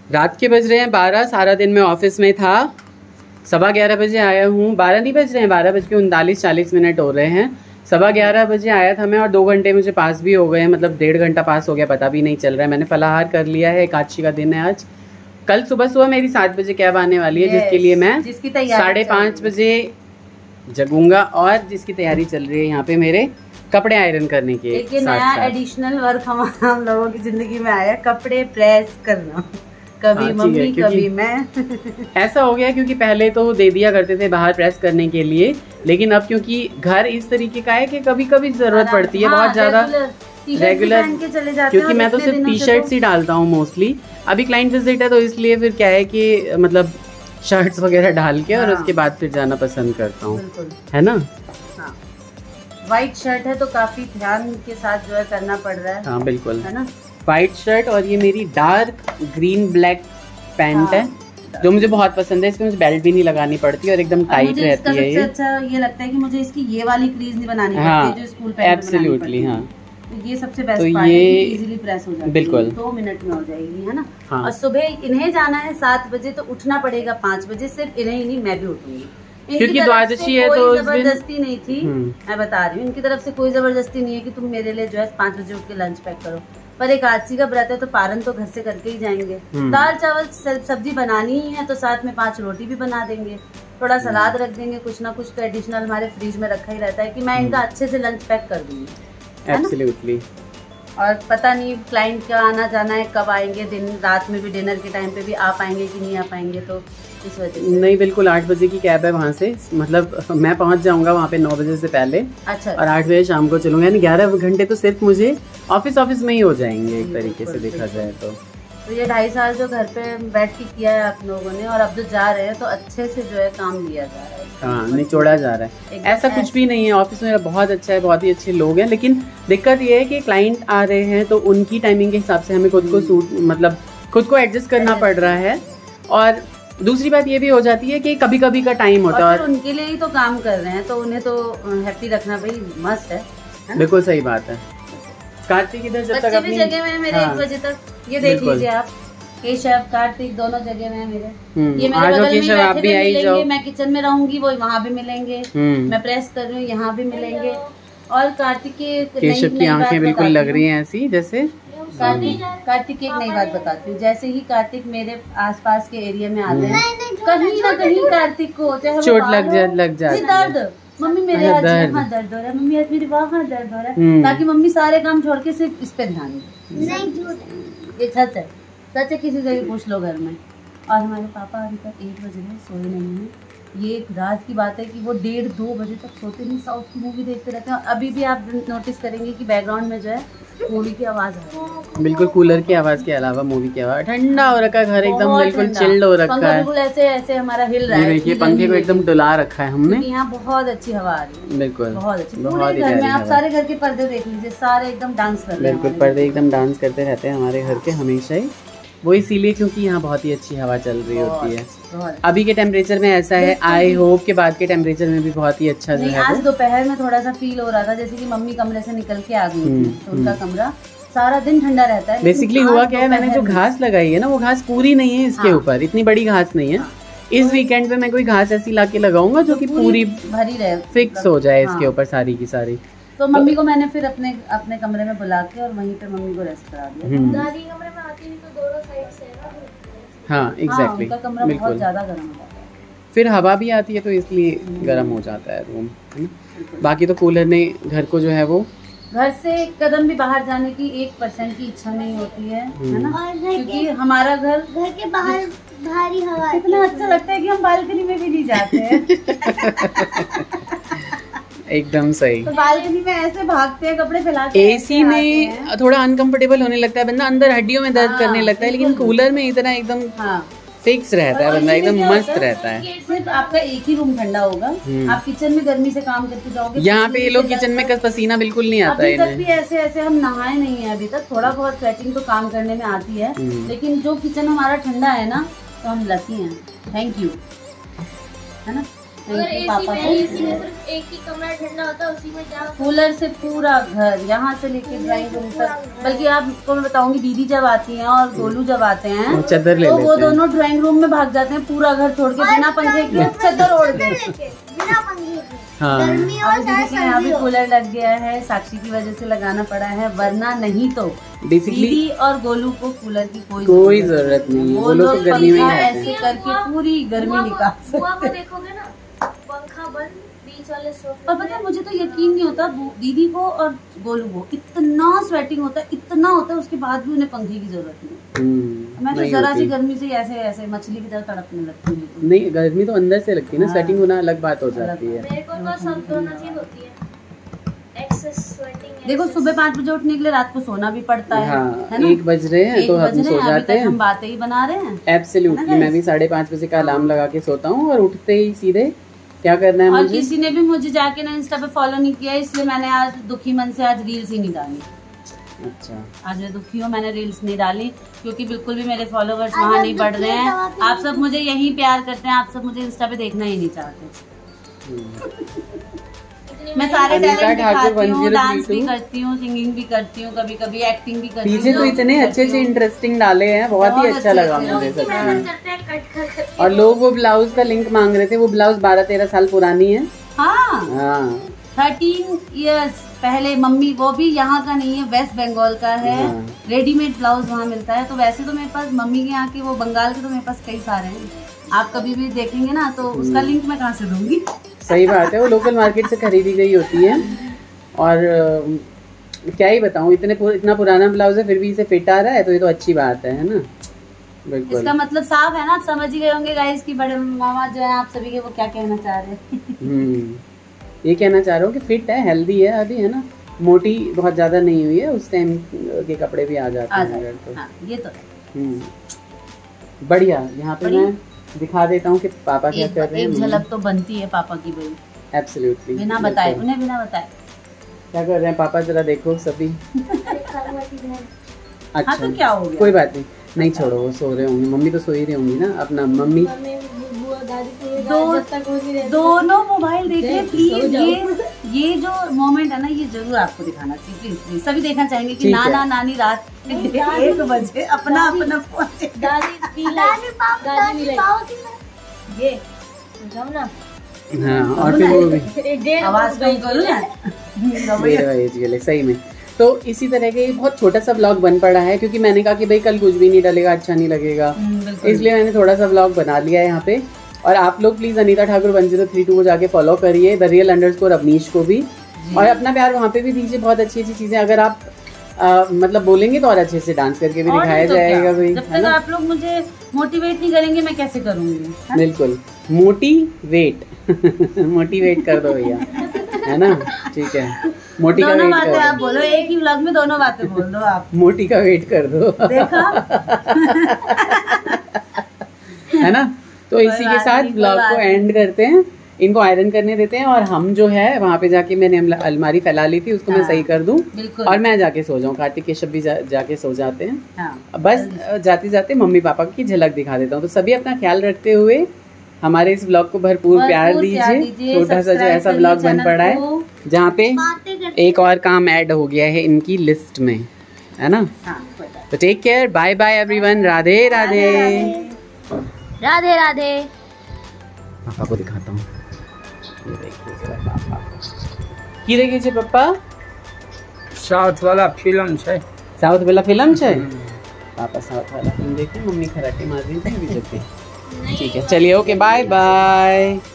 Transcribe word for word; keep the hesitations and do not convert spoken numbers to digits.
रात के बज रहे हैं बारह। सारा दिन मैं ऑफिस में था, सवा ग्यारह बजे आया हूँ। बारह नहीं बज रहे हैं, बारह बज के उनतालीस चालीस मिनट हो रहे हैं। सवा ग्यारह बजे आया था मैं और दो घंटे मुझे पास भी हो गए हैं, मतलब डेढ़ घंटा पास हो गया, पता भी नहीं चल रहा है। मैंने फलाहार कर लिया है, एकादशी का दिन है आज। कल सुबह सुबह मेरी सात बजे कैब आने वाली है, जिसके लिए मैं साढ़े पाँच बजे जगूंगा और जिसकी तैयारी चल रही है यहाँ पे मेरे कपड़े आयरन करने के। एक नया एडिशनल वर्क हम हम लोगों की जिंदगी में आया, कपड़े प्रेस करना। कभी हाँ, मम्मी कभी मैं ऐसा हो गया क्योंकि पहले तो दे दिया करते थे बाहर प्रेस करने के लिए, लेकिन अब क्योंकि घर इस तरीके का है कि कभी कभी जरूरत पड़ती है हाँ, बहुत ज्यादा रेगुलर, क्योंकि मैं तो सिर्फ टी शर्ट्स ही डालता हूँ मोस्टली। अभी क्लाइंट विजिट है तो इसलिए फिर क्या है कि मतलब शर्ट्स वगैरह डाल के हाँ। और उसके बाद फिर जाना पसंद करता हूँ, है ना। हाँ। व्हाइट शर्ट है तो काफी ध्यान के साथ जो है करना पड़ रहा है। हाँ बिल्कुल, है ना। व्हाइट शर्ट और ये मेरी डार्क ग्रीन ब्लैक पैंट हाँ, है जो मुझे बहुत पसंद है। इसमें मुझे बेल्ट भी नहीं लगानी पड़ती और एकदम टाइट रहती है। ये अच्छा ये लगता है कि मुझे इसकी ये वाली क्रीज नहीं बनानी हाँ, पड़ती है जो स्कूल पैंट एब्सोल्युटली हाँ। तो ये सबसे बेस्ट तो पार्ट ये है, इजीली प्रेस हो जाती है, बिल्कुल दो मिनट में हो जाएगी, है ना हाँ। और सुबह इन्हें जाना है सात बजे तो उठना पड़ेगा पाँच बजे। सिर्फ इन्हें ही नहीं मैं भी उठूंगी, क्योंकि द्वादशी है तो जबरदस्ती नहीं थी। मैं बता रही हूँ इनकी तरफ से कोई जबरदस्ती नहीं है कि तुम मेरे लिए जो है पाँच बजे उठ के लंच पैक करो। पर एकादशी का व्रत है तो पारण तो घर से करके ही जाएंगे। दाल चावल सब्जी बनानी ही है तो साथ में पांच रोटी भी बना देंगे, थोड़ा सलाद रख देंगे, कुछ ना कुछ तो एडिशनल हमारे फ्रिज में रखा ही रहता है कि मैं इनका अच्छे से लंच पैक कर दूंगी। एब्सोल्युटली। और पता नहीं क्लाइंट का आना जाना है, कब आएंगे, दिन रात में भी डिनर के टाइम पे भी आ पाएंगे कि नहीं आ पाएंगे, तो इस वजह से नहीं बिल्कुल आठ बजे की कैब है वहाँ से, मतलब मैं पहुँच जाऊँगा वहाँ पे नौ बजे से पहले। अच्छा। और आठ बजे शाम को चलूँगा, यानी ग्यारह घंटे तो सिर्फ मुझे ऑफिस ऑफिस में ही हो जाएंगे एक तरीके से देखा जाए तो। तो ये ढाई साल जो घर पे बैठ के किया है आप लोगों ने और अब जो जा रहे हैं तो अच्छे से जो है काम लिया जा रहा है। हाँ निचोड़ा जा रहा है, ऐसा कुछ भी नहीं है। ऑफिस में बहुत अच्छा है, बहुत ही अच्छे लोग हैं, लेकिन दिक्कत ये है कि क्लाइंट आ रहे हैं तो उनकी टाइमिंग के हिसाब से हमें खुद को सूट मतलब खुद को एडजस्ट करना पड़ रहा है। और दूसरी बात ये भी हो जाती है कि कभी कभी का टाइम होता है और उनके लिए ही तो काम कर रहे हैं तो उन्हें तो हैप्पी रखना भाई मस्ट है। बिल्कुल सही बात है। कार्तिक इधर जब तक अपनी जगह में मेरे एक बजे तक ये देख लीजिए आप, केशव कार्तिक दोनों जगह में मेरे, ये मेरे बगल में बैठे आप भी मिलेंगे, मैं किचन में रहूंगी वो वहाँ भी मिलेंगे, मैं प्रेस कर रही हूँ यहाँ भी मिलेंगे। और कार्तिक के केशव की आंखें बिल्कुल लग रही हैं ऐसी जैसे। कार्तिक कार्तिक की एक नई बात बताती हूँ, जैसे ही कार्तिक मेरे आसपास के एरिया में आते हैं कहीं ना कहीं कार्तिक को चोट लग जाए लग जाए दर्द, मम्मी मेरे आज यहाँ दर्द हो रहा है, मम्मी आज मेरे वहाँ दर्द हो रहा है, ताकि मम्मी सारे काम छोड़ के सिर्फ इस पे ध्यान दे। ये सच है, सच है, किसी से भी पूछ लो घर में। और हमारे पापा अभी तक एक बजे में सोए नहीं हैं। ये एक राज की बात है कि वो डेढ़ दो बजे तक सोते नहीं, साउथ की मूवी देखते रहते हैं। अभी भी आप नोटिस करेंगे कि बैकग्राउंड में जो है मूवी की आवाज आ रही है, बिल्कुल कूलर की आवाज के अलावा मूवी की आवाज। ठंडा हो रखा है घर, एकदम बिल्कुल चिल्ड हो रखा है, बिल्कुल ऐसे ऐसे हमारा हिल रहा है। देखिए पंखे को एकदम डुला रखा है हमने, यहाँ बहुत अच्छी हवा आ रही है, बिल्कुल बहुत अच्छी। पूरे घर में आप सारे घर के पर्दे देख लीजिए, सारे एकदम डांस कर रहे हैं, बिल्कुल पर्दे एकदम डांस करते रहते हैं हमारे घर के हमेशा ही। वो इसीलिए क्योंकि यहाँ बहुत ही अच्छी हवा चल रही होती है। अभी के टेम्परेचर में ऐसा है, आई होप के बाद के टेम्परेचर में भी बहुत ही अच्छा जो है। आज दोपहर में थोड़ा सा फील हो रहा था जैसे कि मम्मी कमरे से निकल के आ गई थी, तो उनका कमरा सारा दिन ठंडा रहता है। बेसिकली हुआ क्या है, मैंने जो घास लगाई है ना वो घास पूरी नहीं है इसके ऊपर, इतनी बड़ी घास नहीं है। इस वीकेंड पे मैं कोई घास ऐसी ला के लगाऊंगा जो कि पूरी भरी रहे, फिक्स हो जाए इसके ऊपर सारी की सारी। तो मम्मी को मैंने फिर अपने अपने कमरे में बुला के और वहीं पे मम्मी को रेस्ट करा दिया। दादी कमरे में आती है तो दोनों साइड से हाँ एग्जैक्टली, उनका कमरा बहुत ज्यादा गर्म हो जाता है, फिर हवा भी आती है तो इसलिए गर्म हो जाता है रूम। बाकी तो कूलर ने घर को जो है वो, घर से एक कदम भी बाहर जाने की एक परसेंट की इच्छा नहीं होती है, है ना, क्योंकि हमारा घर घर के बाहर भारी हवा इतना अच्छा लगता है कि हम बालकनी में भी नहीं जाते हैं। एकदम सही। तो बालकनी में ऐसे भागते हैं, कपड़े फैला के, एसी में थोड़ा अनकंफर्टेबल होने लगता है बंदा, अंदर हड्डियों में दर्द हाँ, करने लगता है, लेकिन कूलर में इतना एकदम हाँ, फिक्स रहता है बंदा, एकदम मस्त रहता है। सिर्फ आपका एक ही रूम ठंडा होगा, आप किचन में गर्मी से काम करके जाओगे। यहाँ पे ये लोग किचन में पसीना बिल्कुल नहीं आता है। अभी तक भी ऐसे ऐसे हम नहाए नहीं है अभी तक, थोड़ा बहुत स्वेटिंग तो काम करने में आती है, लेकिन जो किचन हमारा ठंडा है ना तो हम लकी हैं, थैंक यू, है ना। पापा सिर्फ एक ही कमरा ठंडा होता है, उसी में क्या कूलर से पूरा घर, यहाँ से लेके ड्राइंग रूम तक। बल्कि आपको मैं बताऊंगी, दीदी जब आती हैं और गोलू जब आते हैं चद्दर ले तो लेते वो हैं। दोनों ड्राइंग रूम में भाग जाते हैं, पूरा घर छोड़ के बिना पंखे के, चद्दर ओढ़ के। बिना पंखे के। हाँ। गर्मी और दीदी के यहाँ भी कूलर लग गया है, साक्षी की वजह से लगाना पड़ा है, वरना नहीं तो बेसिकली दीदी और गोलू को कूलर की कोई कोई जरूरत नहीं है, वो लोग तो गर्मी में ही रहते ऐसे हैं। करके पूरी गर्मी निकाल बुआ को सकते। देखोगे ना, पंखा बंद, बीच वाले सोफे। और पता है मुझे तो यकीन नहीं होता, दीदी को और गोलू को इतना स्वेटिंग होता है, इतना होता है, उसके बाद भी उन्हें पंखे की जरूरत नहीं। हम्म, मैं तो नहीं जरा सी होती। गर्मी से ऐसे ऐसे मछली की तरह तड़पने लगती हूँ। नहीं, गर्मी तो अंदर से लगती है ना, हाँ। स्वेटिंग होना अलग बात हो जाती है। मेरे को तो सब दोनों चीज होती है, एक्सेस स्वेटिंग। देखो सुबह पाँच बजे उठने के लिए रात को सोना भी पड़ता है, हाँ, है ना? एक बज रहे हैं एक तो बज हम रहे सो हैं, अभी जाते तक हैं। हम बातें ही बना रहे हैं। एब्सोल्युटली, मैं भी साढ़े पाँच बजे का अलार्म लगा के सोता हूँ और उठते ही सीधे क्या करना है और मुझे। किसी ने भी मुझे जाके ना इंस्टा पे फॉलो नहीं किया, इसलिए मैंने आज दुखी मन से आज रील्स ही नहीं डाली। अच्छा, आज मैं दुखी हूँ, मैंने रील्स नहीं डाली क्योंकि बिल्कुल भी मेरे फॉलोवर्स वहाँ नहीं बढ़ रहे हैं। आप सब मुझे यही प्यार करते हैं, आप सब मुझे इंस्टा पे देखना ही नहीं चाहते। मैं सारे अनीता टैलेंट ठाकुर दिखाती हूँ, वन ज़ीरो थ्री डांस भी टू। करती हूँ, सिंगिंग भी करती हूँ, कभी कभी एक्टिंग भी करती हूँ। पीछे तो इतने अच्छे अच्छे इंटरेस्टिंग डाले हैं, बहुत ही अच्छा लगा मुझे सच में। करते हैं कट कर करके। और लोग वो ब्लाउज का लिंक मांग रहे थे, वो ब्लाउज बारह तेरह साल पुरानी है। हाँ, हाँ, थर्टीन इयर्स पहले मम्मी, वो भी यहाँ का नहीं है, वेस्ट बंगाल का है। हाँ। रेडीमेड ब्लाउज वहाँ मिलता है। तो वैसे तो मेरे पास मम्मी के यहाँ के, वो बंगाल के तो मेरे पास कई सारे हैं। आप कभी भी देखेंगे ना तो उसका लिंक मैं कहाँ से दूंगी। सही बात है, वो लोकल मार्केट से खरीदी गई होती है। और अ, क्या ही बताऊँ, इतने पुर, इतना पुराना ब्लाउज है फिर भी इसे फिट आ रहा है, तो ये तो अच्छी बात है, है ना। बिल्कुल, इसका मतलब साफ है ना, आप समझ ही गए होंगे गाइस कि बड़े मामा जो है आप सभी के, वो क्या कहना चाह रहे हैं। हम्म, ये कहना चाह रहा हूँ कि फिट है, हेल्दी है अभी, है ना। मोटी बहुत ज्यादा नहीं हुई है, उस टाइम के कपड़े भी आ जाते आ हैं जाए, अगर तो। हाँ, ये तो है। हम्म, बढ़िया। यहाँ पे मैं दिखा देता हूँ कि पापा क्या एक, कर रहे हैं। एक झलक तो बनती है पापा की भाई, एब्सोल्युटली, बिना बताए, उन्हें बिना बताए क्या कर रहे हैं पापा, जरा देखो सभी। हाँ अच्छा, तो क्या हो गया, कोई बात नहीं, नहीं छोड़ो, वो सो रहे होंगे, मम्मी तो सो ही रही होंगी ना। अपना मम्मी दो, दोनों मोबाइल देख रहे हैं। प्लीज ये ये जो मोमेंट है ना, ये जरूर आपको दिखाना चाहिए, प्लीज प्लीज सभी देखना चाहेंगे कि ठीक नाना है। नानी रात एक बजे अपना अपना फोन ये ना। हाँ, और फिर वो भी आवाज कम करो ना। मेरा एज के लिए सही में। तो इसी तरह के बहुत छोटा सा व्लॉग बन पड़ा है, क्योंकि मैंने कहा कि भाई कल कुछ भी नहीं डलेगा, अच्छा नहीं लगेगा, इसलिए मैंने थोड़ा सा व्लॉग बना लिया है यहाँ पे। और आप लोग please Anita Thakur one zero three two को जाके फॉलो करिए, द रियल अंडरस्कोर अवनीश को भी, और अपना प्यार वहाँ पे भी दीजिए। बहुत अच्छी अच्छी चीजें अगर आप आ, मतलब बोलेंगे तो और अच्छे से डांस करके भी और दिखाया तो जाएगा भाई, जब है तक ना। आप लोग मुझे मोटिवेट नहीं करेंगे मैं कैसे करूंगी, है? बिल्कुल, मोटिवेट मोटिवेट कर दो भैया, है ना। ठीक है, मोटी का दोनों वेट बातें कर आप दो, बोलो, एक ही व्लॉग में दोनों बातें बोल दो आप। मोटी का वेट कर दो, देखा है ना। तो इसी के साथ ब्लॉग को एंड करते हैं, इनको आयरन करने देते हैं, और हम जो है वहाँ पे जाके, मैंने अलमारी फैला ली थी उसको मैं सही कर दूं, बिल्कुल। और मैं जाके सो जाऊं। कार्तिक केशव भी जा, जाके सो जाते हैं। हाँ, बस जाते जाते मम्मी पापा की झलक दिखा देता हूँ। तो सभी अपना ख्याल रखते हुए हमारे इस ब्लॉग को भरपूर प्यार दीजिए। छोटा सा जो ऐसा ब्लॉग बन पड़ा है जहाँ पे एक और काम ऐड हो गया है इनकी लिस्ट में, है ना। तो take care, bye bye everyone, Radhe Radhe Radhe Radhe. पापा को दिखाता हूँ, ये देखिए जरा पापा, की देखिए छे पप्पा, साउथ वाला फिल्म है, साउथ वाला फिल्म है। पापा साउथ वाला फिल्म देखते, मम्मी खराटे मार रही थी। ठीक है, चलिए, ओके, बाय बाय।